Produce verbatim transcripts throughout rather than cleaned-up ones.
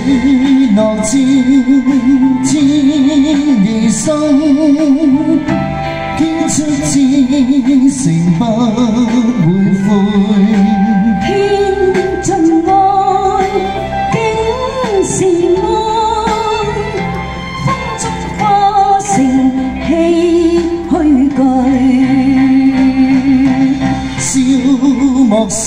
磊落照天地心，堅出至誠不會悔。 獻盡愛，竟是愛，風中化成唏噓句。 笑莫笑，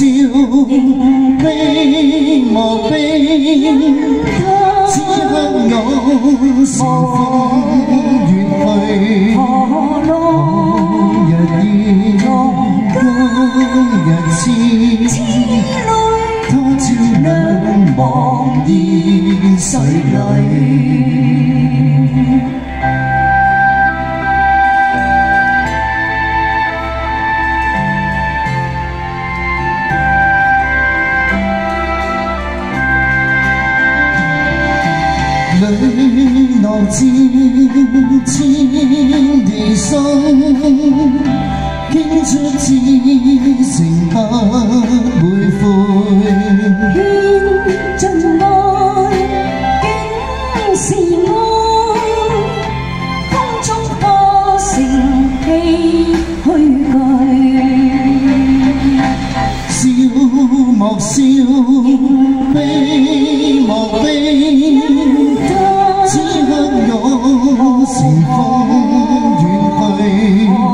悲莫悲，此刻我乘風遠去。 何來日夜今日痴，他朝兩忘煙水裏。磊落照天地心，堅出至誠不會悔。 獻盡愛，竟是愛，風中化成唏噓句。 笑莫笑，悲莫悲，此刻我乘風遠去。